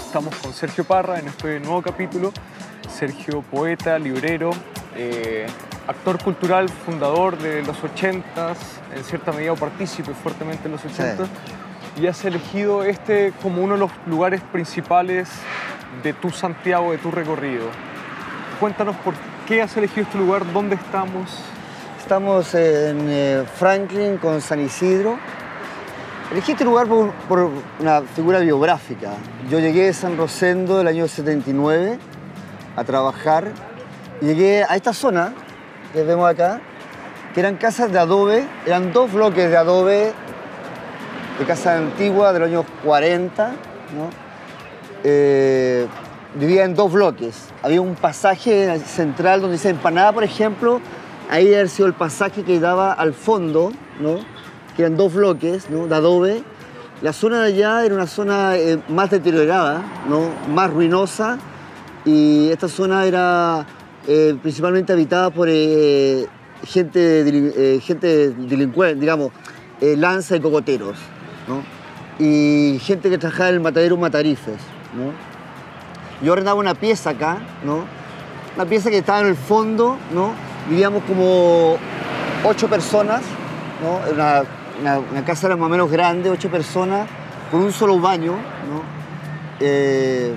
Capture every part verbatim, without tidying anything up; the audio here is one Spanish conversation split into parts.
estamos con Sergio Parra en este nuevo capítulo. Sergio, poeta, librero, eh, actor cultural, fundador de los ochentas, en cierta medida partícipe fuertemente en los ochentas, sí. Y has elegido este como uno de los lugares principales de tu Santiago, de tu recorrido. Cuéntanos por qué has elegido este lugar, dónde estamos. Estamos en eh, Franklin con San Isidro. Elegí este lugar por, por una figura biográfica. Yo llegué de San Rosendo el año setenta y nueve a trabajar. Y llegué a esta zona que vemos acá, que eran casas de adobe, eran dos bloques de adobe de casa antigua de los años cuarenta, ¿no? Eh, vivía en dos bloques. Había un pasaje central donde dice Empanada, por ejemplo. Ahí debe haber sido el pasaje que daba al fondo, ¿no? Que eran dos bloques, ¿no? De adobe. La zona de allá era una zona eh, más deteriorada, ¿no? Más ruinosa. Y esta zona era eh, principalmente habitada por eh, gente, eh, gente delincuente, digamos, eh, lanza y cocoteros, ¿no? Y gente que trabajaba en el matadero Matarifes, ¿no? Yo arrendaba una pieza acá, ¿no? Una pieza que estaba en el fondo, ¿no? Vivíamos como ocho personas, ¿no? Una, una, una casa era más o menos grande, ocho personas, con un solo baño, ¿no? Eh,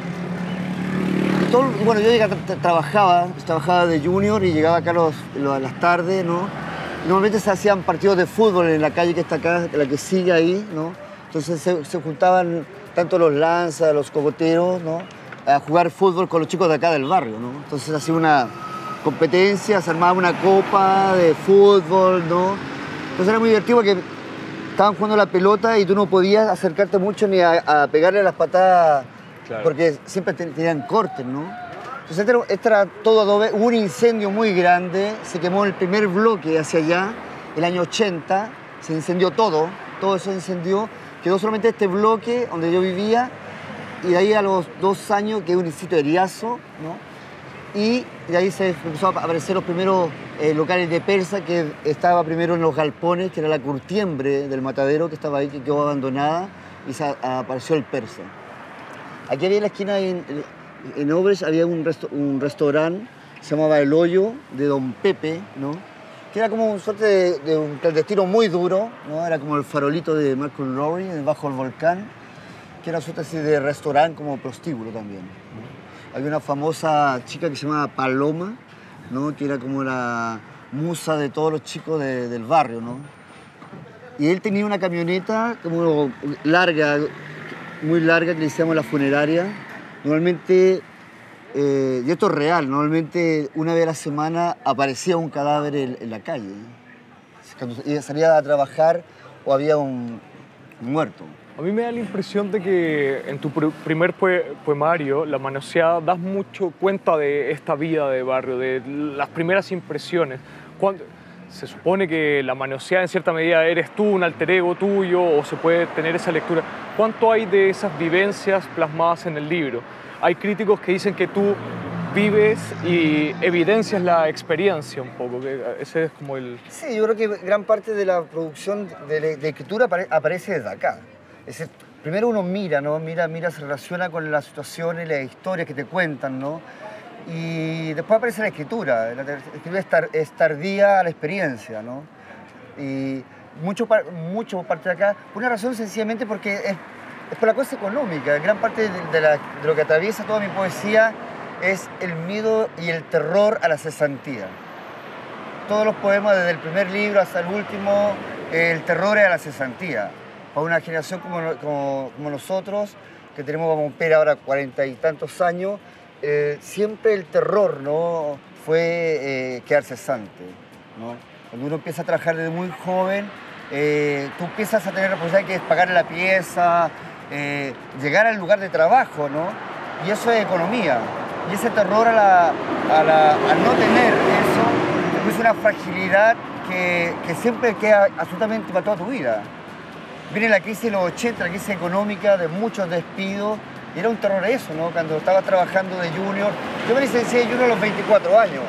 y todo, bueno, yo llegaba, trabajaba, trabajaba de junior y llegaba acá los, los, a las tardes, ¿no? Y normalmente se hacían partidos de fútbol en la calle que está acá, la que sigue ahí, ¿no? Entonces se, se juntaban tanto los lanzas, los cocoteros, ¿no? A jugar fútbol con los chicos de acá del barrio, ¿no? Entonces hacía una competencia, se armaba una copa de fútbol, ¿no? Entonces era muy divertido porque estaban jugando la pelota y tú no podías acercarte mucho ni a, a pegarle las patadas, claro, porque siempre tenían cortes, ¿no? Entonces este era, este era todo adobe. Hubo un incendio muy grande, se quemó el primer bloque hacia allá, el año ochenta, se incendió todo, todo eso incendió, quedó solamente este bloque donde yo vivía y de ahí a los dos años quedó un sitio de Riazo, ¿no? Y de ahí se empezó a aparecer los primeros eh, locales de persa, que estaba primero en los galpones, que era la curtiembre del matadero que estaba ahí, que quedó abandonada, y se a, apareció el persa. Aquí había en la esquina, en, en Obres, había un, resto, un restaurante, se llamaba El Hoyo, de Don Pepe, ¿no? Que era como una suerte de, de un clandestino muy duro, ¿no? Era como el farolito de Malcolm Lowry, debajo del volcán, que era una suerte así de restaurante como prostíbulo también, ¿no? Había una famosa chica que se llamaba Paloma, ¿no? Que era como la musa de todos los chicos de, del barrio, ¿no? Y él tenía una camioneta como larga, muy larga, que le decíamos la funeraria. Normalmente, eh, y esto es real, normalmente una vez a la semana aparecía un cadáver en, en la calle. Cuando ella salía a trabajar o había un, un muerto. A mí me da la impresión de que en tu primer poemario, La Manoseada, das mucho cuenta de esta vida de barrio, de las primeras impresiones. Cuando, se supone que La Manoseada en cierta medida eres tú, un alter ego tuyo, o se puede tener esa lectura. ¿Cuánto hay de esas vivencias plasmadas en el libro? Hay críticos que dicen que tú vives y evidencias la experiencia un poco, que ese es como el... Sí, yo creo que gran parte de la producción de, de escritura aparece desde acá. Es decir, primero uno mira, ¿no? Mira, mira, se relaciona con las situaciones, las historias que te cuentan, ¿no? Y después aparece la escritura. La escritura es, tar, es tardía a la experiencia, ¿no? Y mucho, mucho parte de acá, por una razón sencillamente porque es, es por la cosa económica. Gran parte de, de, la, de lo que atraviesa toda mi poesía es el miedo y el terror a la cesantía. Todos los poemas, desde el primer libro hasta el último, el terror es a la cesantía. Para una generación como, como, como nosotros, que tenemos, vamos a cumplir ahora cuarenta y tantos años, eh, siempre el terror, ¿no? Fue eh, quedar cesante, ¿no? Cuando uno empieza a trabajar desde muy joven, eh, tú empiezas a tener la posibilidad de pagarle la pieza, eh, llegar al lugar de trabajo, ¿no? Y eso es economía. Y ese terror a, la, a, la, a no tener eso es una fragilidad que, que siempre queda absolutamente para toda tu vida. Viene la crisis de los ochenta, la crisis económica, de muchos despidos, y era un terror eso, ¿no? Cuando estaba trabajando de junior, yo me licencié de junior a los veinticuatro años.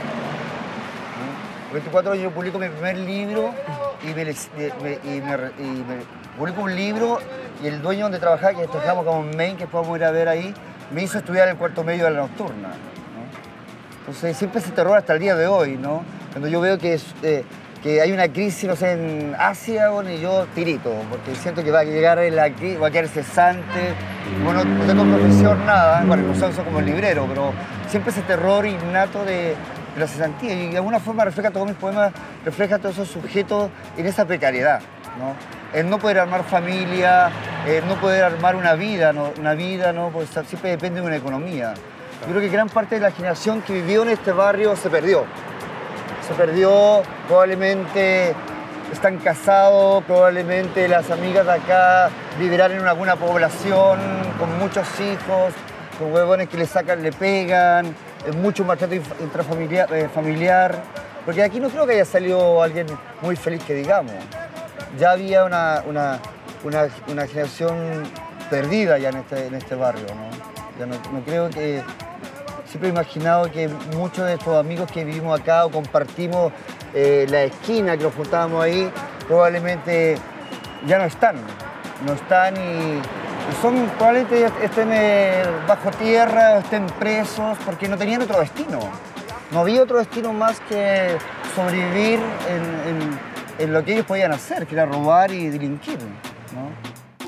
A los veinticuatro años yo publico mi primer libro y me, me, y me, y me publico un libro y el dueño donde trabajaba, que trabajamos como en Maine, que podemos ir a ver ahí, me hizo estudiar el cuarto medio de la nocturna, ¿no? Entonces siempre ese terror hasta el día de hoy, ¿no? Cuando yo veo que, eh, que hay una crisis, no sé, en Asia, bueno, y yo tirito, porque siento que va a llegar la crisis, va a quedar cesante. Bueno, no tengo profesión, nada, bueno, incluso soy como librero, pero siempre ese terror innato de, de la cesantía, y de alguna forma refleja todos mis poemas, refleja todos esos sujetos en esa precariedad, ¿no? El no poder armar familia, el no poder armar una vida, ¿no? Una vida, ¿no? Pues siempre depende de una economía. Yo creo que gran parte de la generación que vivió en este barrio se perdió. Se perdió, probablemente están casados, probablemente las amigas de acá vivirán en alguna población con muchos hijos, con huevones que le sacan, le pegan, mucho maltrato intrafamiliar, eh, familiar, porque aquí no creo que haya salido alguien muy feliz que digamos. Ya había una, una, una, una generación perdida ya en este, en este barrio, ¿no? Ya no, no creo que... Siempre he imaginado que muchos de estos amigos que vivimos acá o compartimos eh, la esquina, que nos juntábamos ahí, probablemente ya no están. No están y, y son, probablemente estén eh, bajo tierra o estén presos porque no tenían otro destino. No había otro destino más que sobrevivir en, en, en lo que ellos podían hacer, que era robar y delinquir, ¿no?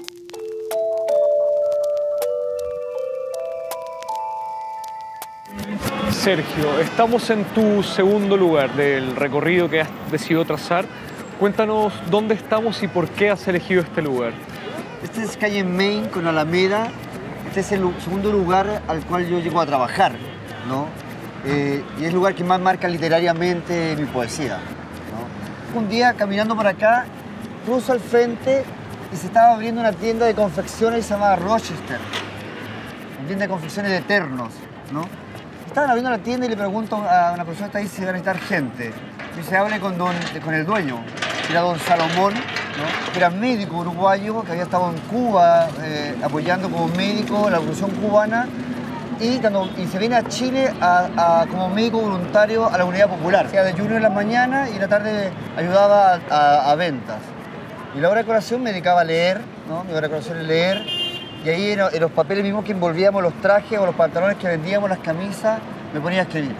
Sergio, estamos en tu segundo lugar del recorrido que has decidido trazar. Cuéntanos dónde estamos y por qué has elegido este lugar. Este es calle Maine con Alameda. Este es el segundo lugar al cual yo llego a trabajar, ¿no? Eh, y es el lugar que más marca literariamente mi poesía, ¿no? Un día, caminando por acá, cruzo al frente y se estaba abriendo una tienda de confecciones que se llamaba Rochester. Una tienda de confecciones de ternos, ¿no? Estaban abriendo la tienda y le pregunto a una persona que está ahí si va a necesitar gente. Y se hable con, don, con el dueño, que era don Salomón, ¿no? Que era médico uruguayo, que había estado en Cuba eh, apoyando como médico la revolución cubana y, cuando, y se viene a Chile a, a, como médico voluntario a la Unidad Popular. O sea, de junior en la mañana y en la tarde ayudaba a, a, a ventas. Y la hora de colación me dedicaba a leer, ¿no? Mi hora de colación es leer. Y ahí en, en los papeles mismos que envolvíamos los trajes o los pantalones que vendíamos, las camisas, me ponía a escribir.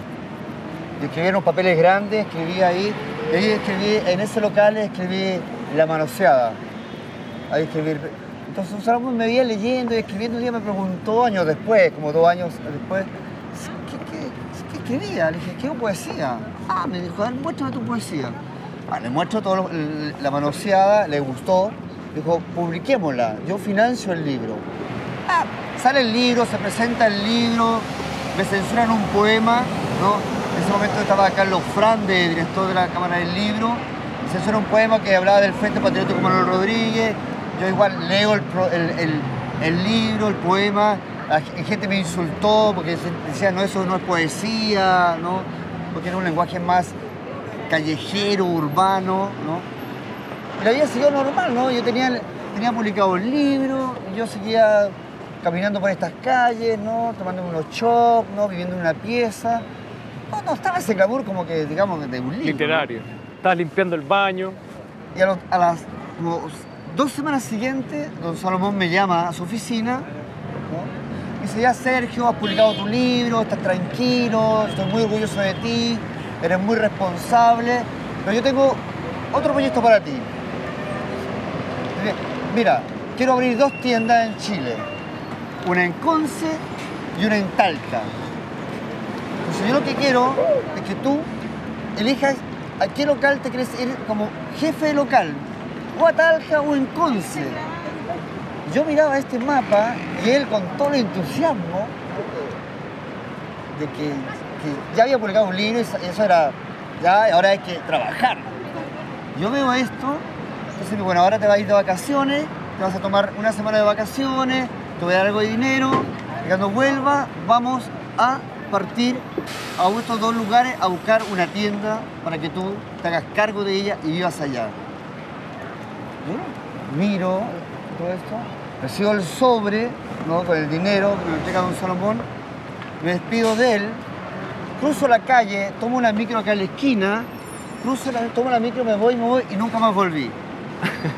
Y escribía en los papeles grandes, escribía ahí. Y ahí escribí, en ese local escribí La Manoseada. Ahí escribí. Entonces Salomón me veía leyendo y escribiendo. Un día me preguntó, años después, como dos años después, ¿qué, qué, qué escribía? Le dije, ¿qué poesía? Ah, me dijo, a ver, muéstrame tu poesía. Ah, le muestro todo lo, La Manoseada, le gustó. Dijo, publiquémosla, yo financio el libro. Ah, sale el libro, se presenta el libro, me censuran un poema, ¿no? En ese momento estaba Carlos Frande, director de la Cámara del Libro, me censuran un poema que hablaba del Frente Patriótico Manuel Rodríguez. Yo igual leo el, el, el, el libro, el poema, la gente me insultó porque decía, no, eso no es poesía, ¿no? Porque era un lenguaje más callejero, urbano, ¿no? Y la vida siguió normal, ¿no? Yo tenía, tenía publicado el libro, y yo seguía caminando por estas calles, ¿no? Tomando unos chops, ¿no? Viviendo en una pieza. No, no estaba ese glamour como que, digamos, de un libro. Literario. ¿No? Estabas limpiando el baño. Y a, los, a las como, dos semanas siguientes, don Salomón me llama a su oficina, ¿no? Y dice, ya Sergio, has publicado tu libro, estás tranquilo, estoy muy orgulloso de ti, eres muy responsable, pero yo tengo otro proyecto para ti. Mira, quiero abrir dos tiendas en Chile, una en Conce y una en Talca. Entonces yo lo que quiero es que tú elijas a qué local te quieres ir como jefe de local, o a Talca o en Conce. Yo miraba este mapa y él con todo el entusiasmo de que, que ya había publicado un libro y eso era, ya ahora hay que trabajar. Yo veo esto. Entonces, bueno, ahora te vas a ir de vacaciones, te vas a tomar una semana de vacaciones, te voy a dar algo de dinero, y cuando vuelva vamos a partir a estos dos lugares a buscar una tienda para que tú te hagas cargo de ella y vivas allá. ¿Sí? Miro todo esto, recibo el sobre, ¿no? Con el dinero que me entrega don Salomón, me despido de él, cruzo la calle, tomo una micro acá en la esquina, cruzo la, tomo la micro, me voy, me voy y nunca más volví.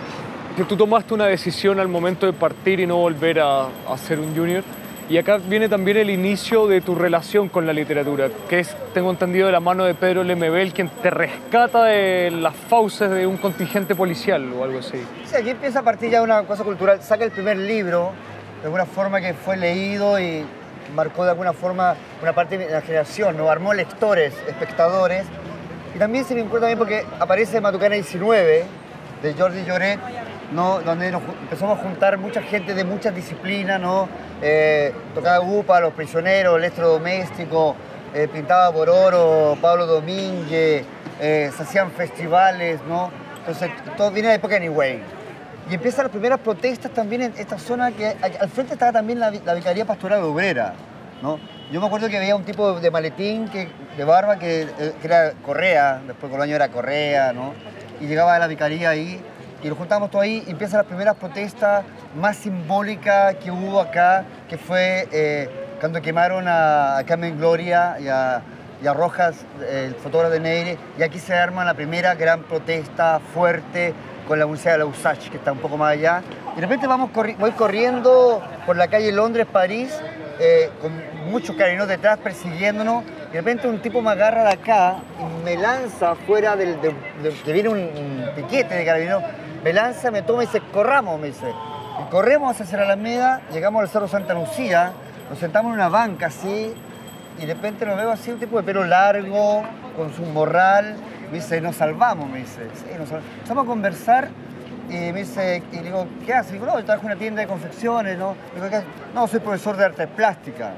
que tú tomaste una decisión al momento de partir y no volver a, a ser un junior. Y acá viene también el inicio de tu relación con la literatura, que es, tengo entendido, de la mano de Pedro Lemebel, quien te rescata de las fauces de un contingente policial o algo así. Sí, aquí empieza a partir ya una cosa cultural. Saca el primer libro, de alguna forma que fue leído y marcó de alguna forma una parte de la generación, ¿no? Armó lectores, espectadores. Y también se vincula también porque aparece Matucana diecinueve, de Jordi Lloret, ¿no? Donde nos empezamos a juntar mucha gente de muchas disciplinas, ¿no? Eh, tocaba Gupa, Los Prisioneros, Electrodoméstico, eh, pintaba por oro, Pablo Domínguez, eh, se hacían festivales, ¿no? Entonces todo viene de la época de Anyway. Y empiezan las primeras protestas también en esta zona que al frente estaba también la, la Vicaría Pastoral Obrera, ¿no? Yo me acuerdo que había un tipo de maletín, que, de barba, que, que era Correa, después con los años era Correa, ¿no? Y llegaba a la vicaría ahí, y nos juntábamos todos ahí, y empiezan las primeras protestas más simbólicas que hubo acá, que fue eh, cuando quemaron a, a Carmen Gloria y a, y a Rojas, el fotógrafo de Neire, y aquí se arma la primera gran protesta fuerte con la Universidad de la USACH, que está un poco más allá. Y de repente vamos corri voy corriendo por la calle Londres, París, eh, con muchos carabineros detrás persiguiéndonos, y de repente un tipo me agarra de acá y me lanza afuera del, de, de, que viene un, un piquete de carabineros, me lanza, me toma y dice, corramos, me dice. Y corremos hacia la Alameda, llegamos al Cerro Santa Lucía, nos sentamos en una banca así, y de repente lo veo así, un tipo de pelo largo, con su morral, me dice, nos salvamos, me dice. Sí, nos salvamos. Empezamos a conversar y me dice, y le digo, ¿qué haces? Digo, no, yo trabajo en una tienda de confecciones, ¿no? Digo, ¿qué haces? No, soy profesor de artes plásticas,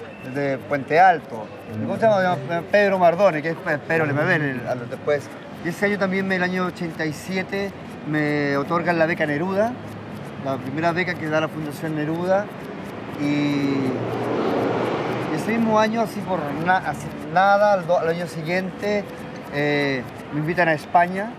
de Puente Alto. ¿Cómo se llama? Pedro Mardone, que es Pedro Lemebel después. Y ese año también, en el año ochenta y siete, me otorgan la beca Neruda, la primera beca que da la Fundación Neruda. Y ese mismo año, así por na así, nada, al, al año siguiente, eh, me invitan a España.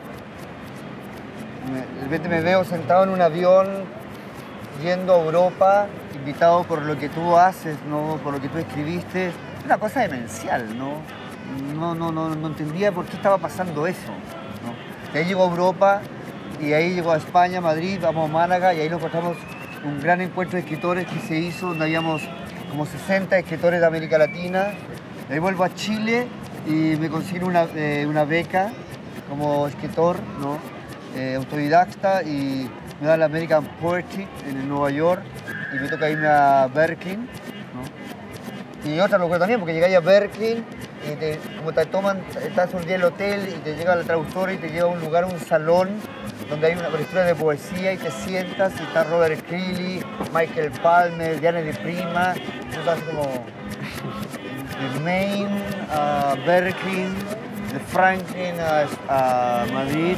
De repente me veo sentado en un avión yendo a Europa, invitado por lo que tú haces, ¿no? Por lo que tú escribiste. Una cosa demencial, ¿no? No, no, no, no entendía por qué estaba pasando eso, ¿no? Y ahí llegó a Europa, y ahí llegó a España, Madrid, vamos a Málaga, y ahí nos encontramos un gran encuentro de escritores que se hizo, donde habíamos como sesenta escritores de América Latina. De ahí vuelvo a Chile y me consigo una, eh, una beca como escritor, ¿no? Eh, autodidacta, y me da la American Poetry en Nueva York, y me toca irme a Berkeley, ¿no? Y otra locura también, porque llegáis a Berkeley y te, como te toman, estás un día en el hotel y te llega la traductora y te lleva a un lugar, un salón, donde hay una lectura de poesía y te sientas y está Robert Creeley, Michael Palmer, Diana de Prima, tú estás como de Maine a Berkeley, de Franklin a, a Madrid.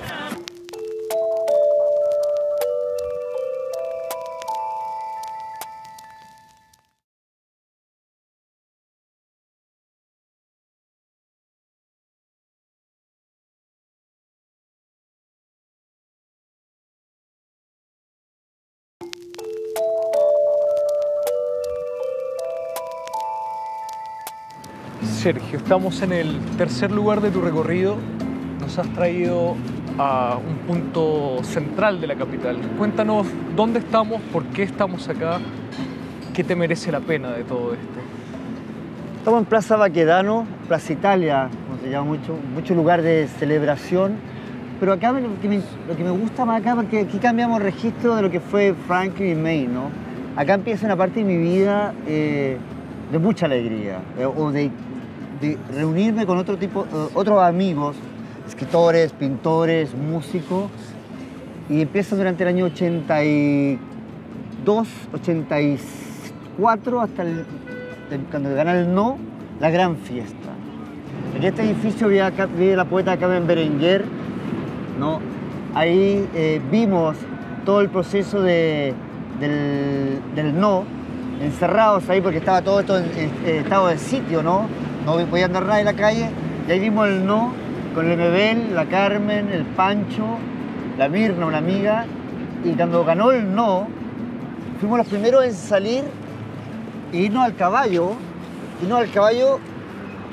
Sergio, estamos en el tercer lugar de tu recorrido. Nos has traído a un punto central de la capital. Cuéntanos dónde estamos, por qué estamos acá, qué te merece la pena de todo esto. Estamos en Plaza Baquedano, Plaza Italia, como se llama mucho, mucho lugar de celebración. Pero acá lo que, me, lo que me gusta más acá es porque aquí cambiamos registro de lo que fue Franklin y Maine, ¿no? Acá empieza una parte de mi vida eh, de mucha alegría, eh, o de, de reunirme con otro tipo, uh, otros amigos, escritores, pintores, músicos, y empieza durante el año ochenta y dos, ochenta y cuatro, hasta el, cuando gana el No, la gran fiesta. En este edificio vive, acá, vive la poeta Carmen Berenguer, ¿no? Ahí eh, vimos todo el proceso de, del, del No, encerrados ahí porque estaba todo esto en, en estado de sitio, ¿no? No podía andar nadie en la calle, y ahí vimos el No con el Lemebel, la Carmen, el Pancho, la Mirna, una amiga, y cuando ganó el No, fuimos los primeros en salir e irnos al caballo, irnos al caballo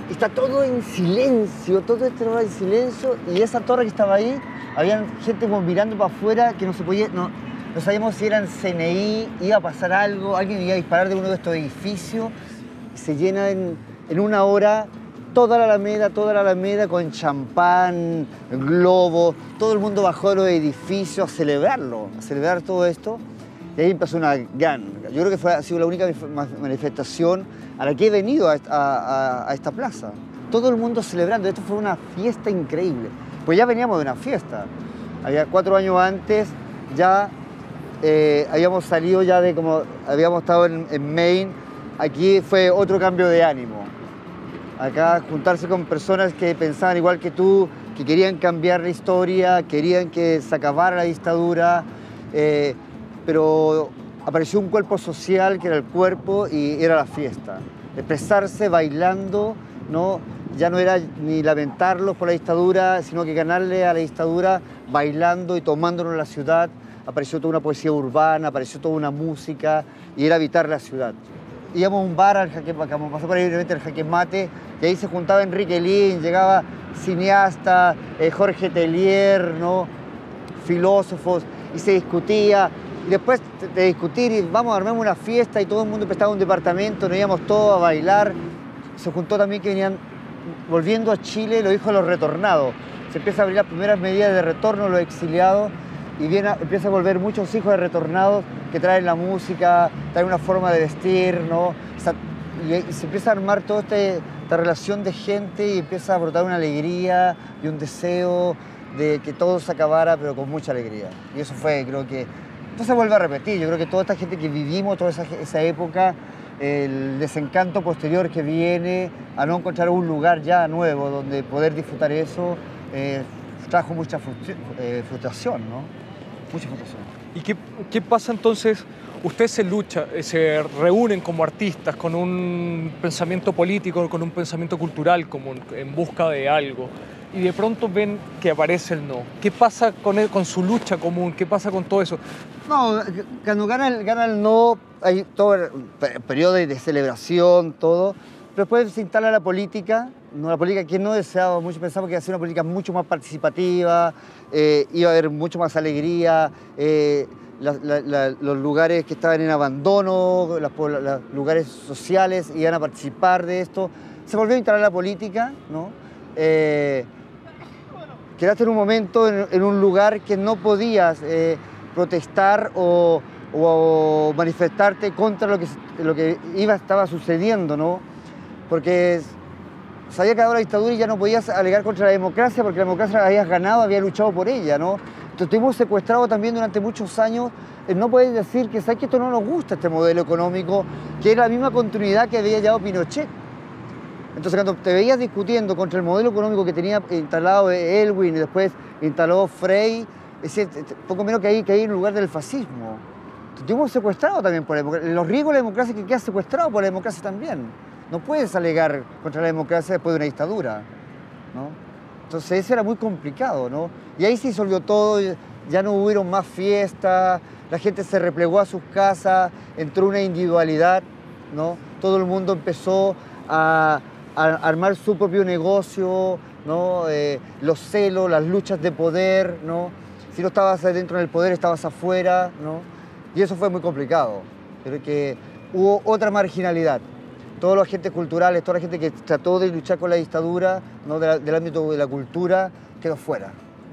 está todo en silencio, todo este lugar en silencio, y esa torre que estaba ahí, había gente como mirando para afuera que no se podía, no, no sabíamos si eran C N I, iba a pasar algo, alguien iba a disparar de uno de estos edificios, y se llena en, en una hora toda la Alameda, toda la Alameda con champán, globos, todo el mundo bajó de los edificios a celebrarlo, a celebrar todo esto. Y ahí empezó una gran, yo creo que fue, ha sido la única manifestación a la que he venido a, a, a esta plaza. Todo el mundo celebrando, esto fue una fiesta increíble. Pues ya veníamos de una fiesta. Había cuatro años antes, ya eh, habíamos salido ya de como, habíamos estado en, en Maine. Aquí fue otro cambio de ánimo. Acá juntarse con personas que pensaban igual que tú, que querían cambiar la historia, querían que se acabara la dictadura, eh, pero apareció un cuerpo social que era el cuerpo y era la fiesta. Expresarse bailando, ¿no? Ya no era ni lamentarlos por la dictadura, sino que ganarle a la dictadura bailando y tomándonos la ciudad. Apareció toda una poesía urbana, apareció toda una música y era habitar la ciudad. Íbamos a un bar, al jaque, como pasó por ahí brevemente el Jaque Mate, y ahí se juntaba Enrique Lin, llegaba cineasta, eh, Jorge Tellier, ¿no? Filósofos, y se discutía. Y después de discutir, y vamos a armar una fiesta, y todo el mundo prestaba un departamento, nos íbamos todos a bailar. Se juntó también que venían volviendo a Chile los hijos de los retornados. Se empieza a abrir las primeras medidas de retorno de los exiliados, y viene, empieza a volver muchos hijos de retornados que traen la música, traen una forma de vestir, ¿no? O sea, y, y se empieza a armar toda este, esta relación de gente y empieza a brotar una alegría y un deseo de que todo se acabara, pero con mucha alegría. Y eso fue, creo que... Esto se vuelve a repetir. Yo creo que toda esta gente que vivimos, toda esa, esa época, el desencanto posterior que viene a no encontrar un lugar ya nuevo donde poder disfrutar eso, eh, trajo mucha frustri eh, frustración, ¿no? Mucha frustración. ¿Y qué, qué pasa entonces? Ustedes se luchan, se reúnen como artistas con un pensamiento político, con un pensamiento cultural, como en busca de algo, y de pronto ven que aparece el no. ¿Qué pasa con, él, con su lucha común? ¿Qué pasa con todo eso? No, cuando gana el, gana el no, hay todo el periodo de celebración, todo, pero después se instala la política, no, la política que no deseaba mucho, pensaba que iba a ser una política mucho más participativa, eh, iba a haber mucho más alegría, eh, la, la, la, los lugares que estaban en abandono, los lugares sociales iban a participar de esto. Se volvió a instalar la política, ¿no? Eh, quedaste en un momento, en, en un lugar que no podías eh, protestar o, o manifestarte contra lo que, lo que iba, estaba sucediendo, ¿no? Porque se había acabado la dictadura y ya no podías alegar contra la democracia porque la democracia la habías ganado, habías luchado por ella, ¿no? Entonces estuvimos secuestrados también durante muchos años. No puedes decir que, ¿sabes que esto no nos gusta, este modelo económico, que era la misma continuidad que había llevado Pinochet? Entonces cuando te veías discutiendo contra el modelo económico que tenía instalado Elwin y después instaló Frey, es decir, poco menos que ahí, que ahí en lugar del fascismo. Estuvimos secuestrados también por la democracia. Los riesgos de la democracia que quedas secuestrado por la democracia también. No puedes alegar contra la democracia después de una dictadura, ¿no? Entonces eso era muy complicado, ¿no? Y ahí se disolvió todo, ya no hubieron más fiestas, la gente se replegó a sus casas, entró una individualidad, ¿no? Todo el mundo empezó a, a armar su propio negocio, ¿no? Eh, los celos, las luchas de poder, ¿no? Si no estabas dentro del poder, estabas afuera, ¿no? Y eso fue muy complicado. Creo que hubo otra marginalidad. Todos los agentes culturales, toda la gente que trató de luchar con la dictadura, ¿no? de la, del ámbito de la cultura, quedó fuera.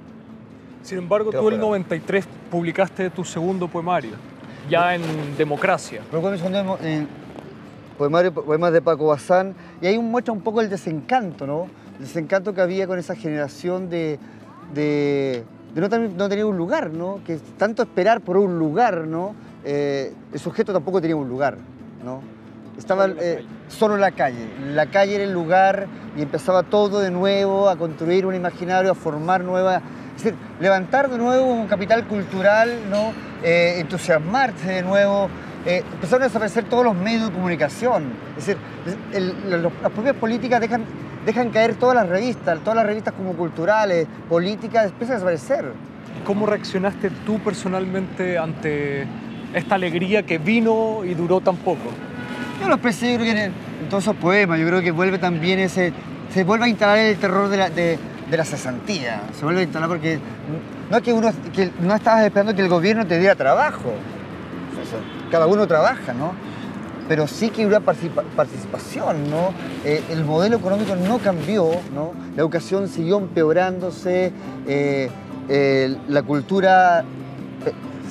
Sin embargo, quedó tú en fuera. el noventa y tres publicaste tu segundo poemario, ya en Democracia. Luego me sonó en poemario, poemas de Paco Bazán, y ahí muestra un poco el desencanto, ¿no? El desencanto que había con esa generación de, de, de no, ten, no tener un lugar, ¿no? Que tanto esperar por un lugar, ¿no? Eh, el sujeto tampoco tenía un lugar, ¿no? Estaba eh, solo en la calle. La calle era el lugar y empezaba todo de nuevo a construir un imaginario, a formar nuevas... Es decir, levantar de nuevo un capital cultural, ¿no? Eh, entusiasmarse de nuevo. Eh, empezaron a desaparecer todos los medios de comunicación. Es decir, el, el, las propias políticas dejan, dejan caer todas las revistas, todas las revistas como culturales, políticas, empiezan a desaparecer. ¿Cómo reaccionaste tú personalmente ante esta alegría que vino y duró tan poco? Yo lo expresé, yo creo que en, todos esos poemas, yo creo que vuelve también ese... Se vuelve a instalar el terror de la, de, de la cesantía. Se vuelve a instalar porque no es que uno que no estabas esperando que el gobierno te diera trabajo. O sea, cada uno trabaja, ¿no? Pero sí que hubo participa participación, ¿no? Eh, el modelo económico no cambió, ¿no? La educación siguió empeorándose, eh, eh, la cultura eh,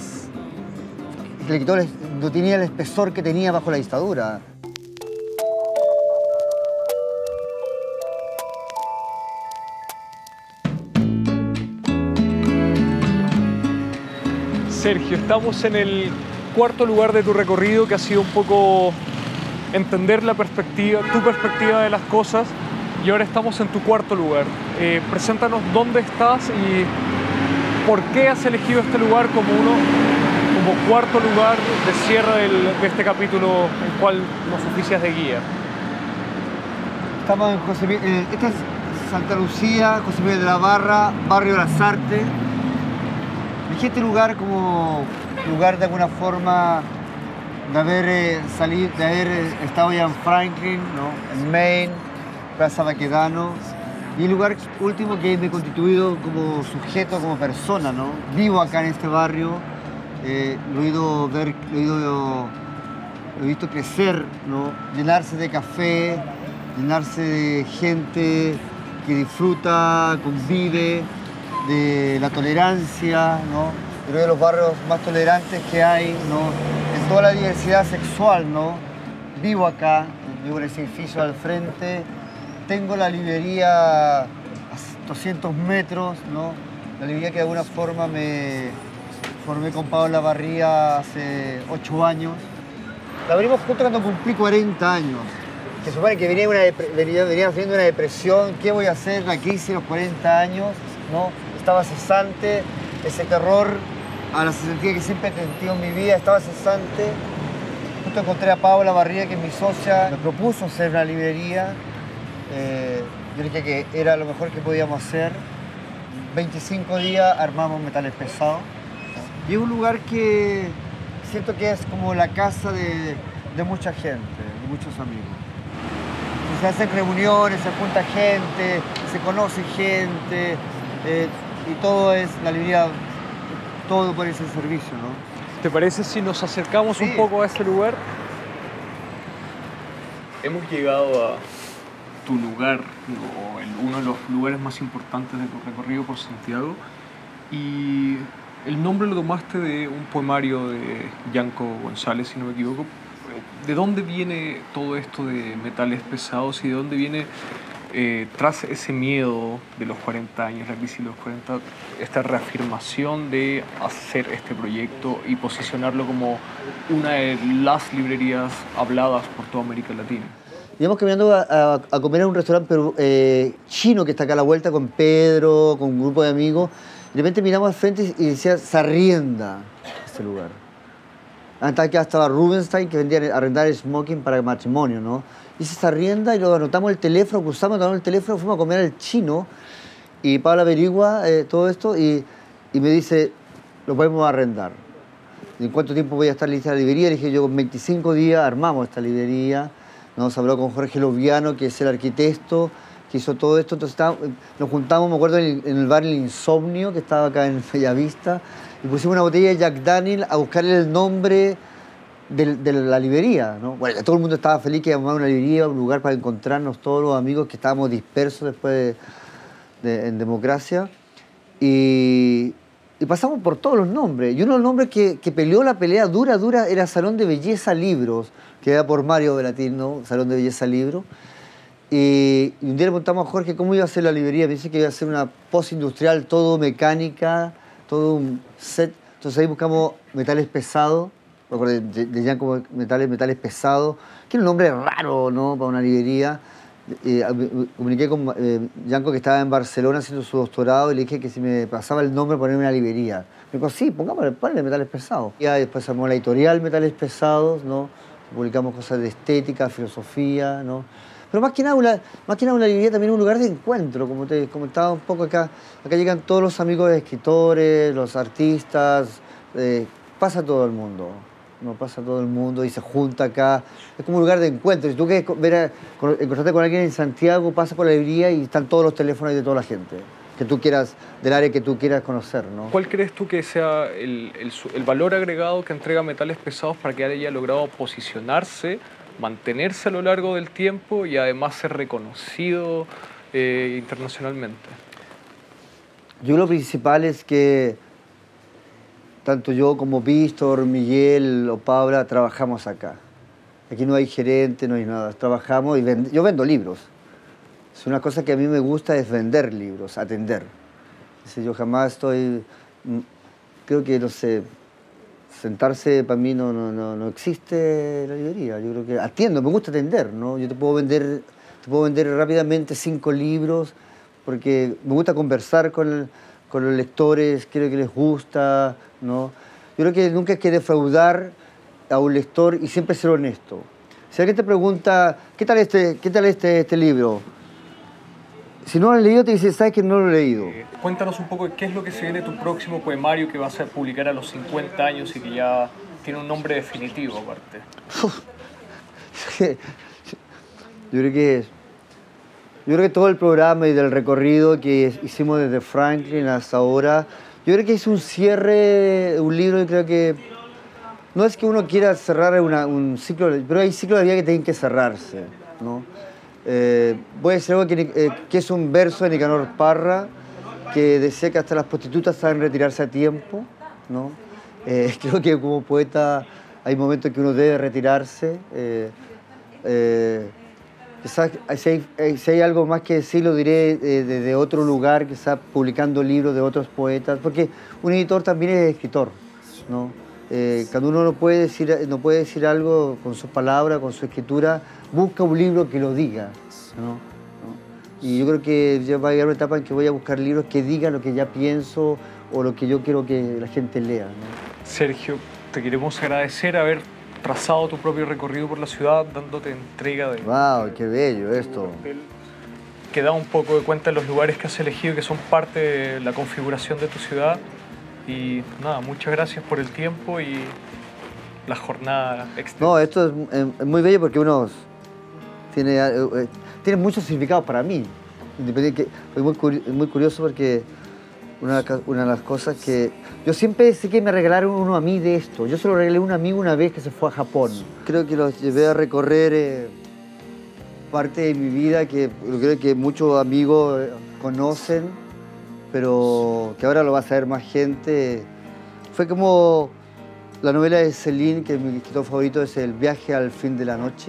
le quitó el, no tenía el espesor que tenía bajo la dictadura. Sergio, estamos en el cuarto lugar de tu recorrido, que ha sido un poco entender la perspectiva, tu perspectiva de las cosas, y ahora estamos en tu cuarto lugar. Eh, preséntanos dónde estás y por qué has elegido este lugar como uno, como cuarto lugar de cierre del, de este capítulo en el cual nos oficias de guía. Estamos en José Miguel, eh, esta es Santa Lucía, José Miguel de la Barra, Barrio Las Artes. Elegí este lugar como lugar de alguna forma de haber eh, salido, de haber estado ya en Franklin, ¿no? En Maine, Plaza Baquedano, y el lugar último que me he constituido como sujeto, como persona, ¿no? Vivo acá en este barrio, eh, lo he ido ver, lo he, ido, lo he visto crecer, ¿no? Llenarse de café, llenarse de gente que disfruta, convive, de la tolerancia, ¿no? Creo de los barrios más tolerantes que hay, ¿no? En toda la diversidad sexual, ¿no? Vivo acá, vivo en ese edificio al frente, tengo la librería a doscientos metros, ¿no? La librería que de alguna forma me formé con Pablo Lavarría hace ocho años. La abrimos justo cuando cumplí cuarenta años. Se supone que venía, una venía, venía haciendo una depresión, ¿qué voy a hacer? La crisis de los cuarenta años, ¿no? Estaba cesante, ese terror a la cesantía que siempre he sentido en mi vida, estaba cesante. Justo encontré a Paola Barría, que es mi socia, me propuso hacer una librería. Eh, yo dije que era lo mejor que podíamos hacer. veinticinco días armamos Metales Pesados. Y es un lugar que siento que es como la casa de, de mucha gente, de muchos amigos. Se hacen reuniones, se junta gente, se conoce gente. Eh, y todo es la librería, todo por ese servicio, ¿no? ¿Te parece si nos acercamos sí. un poco a este lugar? Hemos llegado a tu lugar, o el, uno de los lugares más importantes de tu recorrido por Santiago, y el nombre lo tomaste de un poemario de Yanko González, si no me equivoco. ¿De dónde viene todo esto de Metales Pesados y de dónde viene, eh, tras ese miedo de los cuarenta años, la crisis de los cuarenta, esta reafirmación de hacer este proyecto y posicionarlo como una de las librerías habladas por toda América Latina? Íbamos caminando a, a, a comer en un restaurante pero, eh, chino que está acá a la vuelta con Pedro, con un grupo de amigos. De repente miramos al frente y decía Sarrienda, este lugar. Antes acá estaba Rubenstein, que vendía a arrendar smoking para el matrimonio, ¿no? Dice Sarrienda y luego anotamos el teléfono, cruzamos, anotamos el teléfono, fuimos a comer al chino y Pablo averigua eh, todo esto y, y me dice, lo podemos arrendar. ¿En cuánto tiempo voy a estar lista la librería? Le dije yo, con veinticinco días armamos esta librería. Nos habló con Jorge Loviano, que es el arquitecto, que hizo todo esto. Entonces nos juntamos, me acuerdo, en el, en el bar El Insomnio, que estaba acá en Bellavista, y pusimos una botella de Jack Daniel a buscarle el nombre de, de la librería, ¿no? Bueno, todo el mundo estaba feliz que íbamos a una librería, un lugar para encontrarnos todos los amigos que estábamos dispersos después de, de, en democracia. Y, y pasamos por todos los nombres. Y uno de los nombres que, que peleó la pelea dura, dura, era Salón de Belleza Libros, que era por Mario Velatín, ¿no? Salón de Belleza Libros. Y, y un día le preguntamos a Jorge cómo iba a ser la librería. Me dice que iba a ser una postindustrial, todo mecánica, todo un set. Entonces ahí buscamos Metales Pesados, me acuerdo de, de Yanko como metales, metales Pesados, que era un nombre raro, ¿no? Para una librería. Eh, me comuniqué con eh, Yanko, que estaba en Barcelona haciendo su doctorado, y le dije que si me pasaba el nombre ponerme una librería. Me dijo, sí, pongámosle, ponle Metales Pesados. Y después armó la editorial Metales Pesados, ¿no? Publicamos cosas de estética, filosofía, ¿no? Pero más que nada, una, más que nada una librería también es un lugar de encuentro, como te comentaba un poco acá. Acá llegan todos los amigos de escritores, los artistas, eh, pasa todo el mundo. no pasa todo el mundo y se junta acá. Es como un lugar de encuentro. Si tú quieres ver a, encontrarte con alguien en Santiago, pasa por la librería y están todos los teléfonos de toda la gente que tú quieras, del área que tú quieras conocer, ¿no? ¿Cuál crees tú que sea el, el, el valor agregado que entrega Metales Pesados para que haya logrado posicionarse, mantenerse a lo largo del tiempo y además ser reconocido eh, internacionalmente? Yo creo que lo principal es que tanto yo como Víctor, Miguel o Paula trabajamos acá. Aquí no hay gerente, no hay nada. Trabajamos y vend... yo vendo libros. Es una cosa que a mí me gusta, es vender libros, atender. Entonces, yo jamás estoy... Creo que, no sé, sentarse para mí no, no, no, no existe la librería. Yo creo que atiendo, me gusta atender, ¿no? Yo te puedo vender, te puedo vender rápidamente cinco libros porque me gusta conversar con, el, con los lectores, creo que les gusta, ¿no? Yo creo que nunca hay que defraudar a un lector y siempre ser honesto. Si alguien te pregunta, ¿qué tal este, qué tal este, este libro? Si no lo has leído, te dice, ¿sabes que no lo he leído? Eh, cuéntanos un poco qué es lo que se viene tu próximo poemario que vas a publicar a los cincuenta años y que ya tiene un nombre definitivo aparte. Yo creo que yo creo que todo el programa y del recorrido que hicimos desde Franklin hasta ahora, yo creo que es un cierre de un libro y creo que no es que uno quiera cerrar una, un ciclo, pero hay ciclos de vida que tienen que cerrarse, ¿no? Eh, voy a decir algo que, eh, que es un verso de Nicanor Parra que decía que hasta las prostitutas saben retirarse a tiempo, ¿no? Eh, creo que como poeta hay momentos que uno debe retirarse. Eh, eh, quizás si hay, si hay algo más que decir lo diré eh, desde otro lugar, quizás publicando libros de otros poetas, porque un editor también es escritor, ¿no? Eh, cuando uno no puede, decir, no puede decir algo con sus palabras, con su escritura, busca un libro que lo diga, ¿no? ¿no? Y yo creo que ya va a llegar una etapa en que voy a buscar libros que digan lo que ya pienso o lo que yo quiero que la gente lea, ¿no? Sergio, te queremos agradecer haber trazado tu propio recorrido por la ciudad, dándote entrega de... ¡Wow! ¡Qué bello esto! Que da un poco de cuenta de los lugares que has elegido, que son parte de la configuración de tu ciudad. Y nada, muchas gracias por el tiempo y la jornada extensa. No, esto es, es muy bello porque uno tiene, eh, tiene mucho significado para mí. Independiente, que, muy, muy curioso porque una, una de las cosas que... Yo siempre sé que me regalaron uno a mí de esto. Yo se lo regalé a un amigo una vez que se fue a Japón. Creo que los llevé a recorrer eh, parte de mi vida que creo que muchos amigos conocen, pero que ahora lo va a saber más gente. Fue como la novela de Céline, que mi escritor favorito es El viaje al fin de la noche.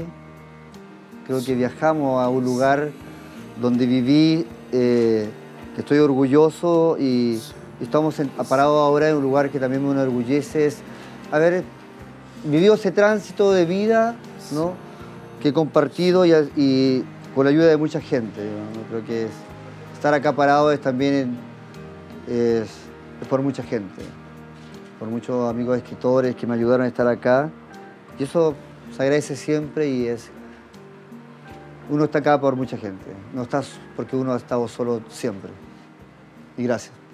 Creo que viajamos a un lugar donde viví, eh, que estoy orgulloso y, y estamos en, parados ahora en un lugar que también me enorgullece. Es haber vivido ese tránsito de vida, ¿no? Que he compartido y, y con la ayuda de mucha gente, ¿no? Creo que es, estar acá parado es también es, es por mucha gente, por muchos amigos escritores que me ayudaron a estar acá. Y eso se agradece siempre y es... Uno está acá por mucha gente, no estás porque uno ha estado solo siempre. Y gracias.